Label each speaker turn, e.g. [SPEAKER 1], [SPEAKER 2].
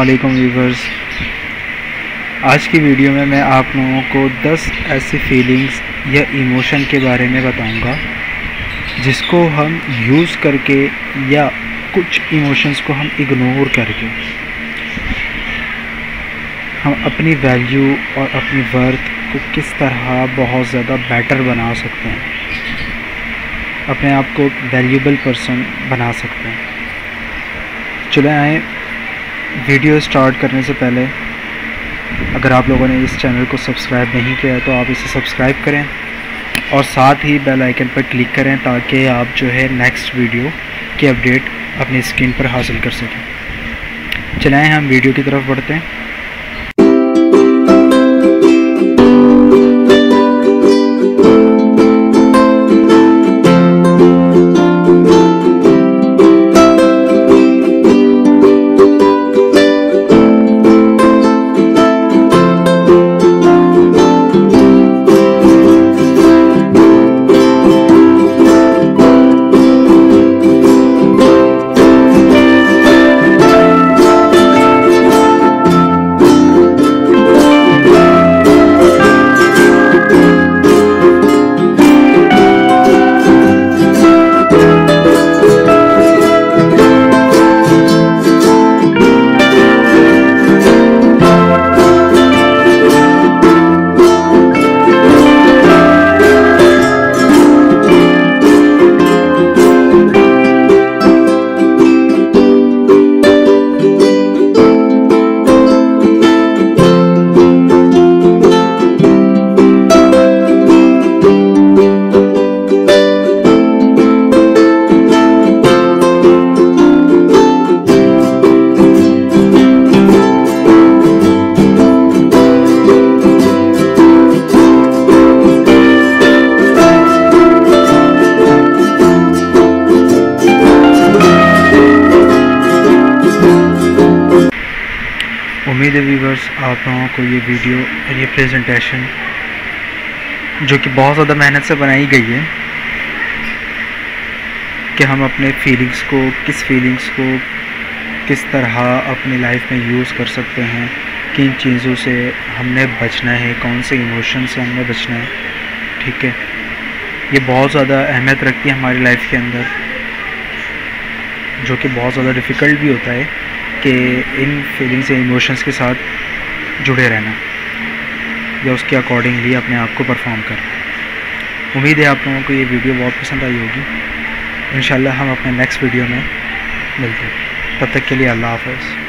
[SPEAKER 1] अस्सलामुअलैकुम व्यूवर्स। आज की वीडियो में मैं आप लोगों को 10 ऐसी फीलिंग्स या इमोशन के बारे में बताऊंगा जिसको हम यूज़ करके या कुछ इमोशंस को हम इग्नोर करके हम अपनी वैल्यू और अपनी वर्थ को किस तरह बहुत ज़्यादा बेटर बना सकते हैं, अपने आप को वैल्यूएबल पर्सन बना सकते हैं। चले आए वीडियो स्टार्ट करने से पहले अगर आप लोगों ने इस चैनल को सब्सक्राइब नहीं किया है तो आप इसे सब्सक्राइब करें और साथ ही बेल आइकन पर क्लिक करें ताकि आप जो है नेक्स्ट वीडियो की अपडेट अपनी स्क्रीन पर हासिल कर सकें। चलाएं हम वीडियो की तरफ बढ़ते हैं। उम्मीद है व्यूवर्स आप लोगों को ये वीडियो और ये प्रेजेंटेशन जो कि बहुत ज़्यादा मेहनत से बनाई गई है कि हम अपने फीलिंग्स को किस तरह अपनी लाइफ में यूज़ कर सकते हैं, किन चीज़ों से हमने बचना है, कौन से इमोशन से हमने बचना है। ठीक है, ये बहुत ज़्यादा अहमियत रखती है हमारी लाइफ के अंदर, जो कि बहुत ज़्यादा डिफ़िकल्ट भी होता है कि इन फीलिंग्स या इमोशंस के साथ जुड़े रहना या उसके अकॉर्डिंगली अपने आप को परफॉर्म करना। उम्मीद है आप लोगों को ये वीडियो बहुत पसंद आई होगी। इंशाल्लाह हम अपने नेक्स्ट वीडियो में मिलते हैं। तब तक के लिए अल्लाह हाफ़िज़।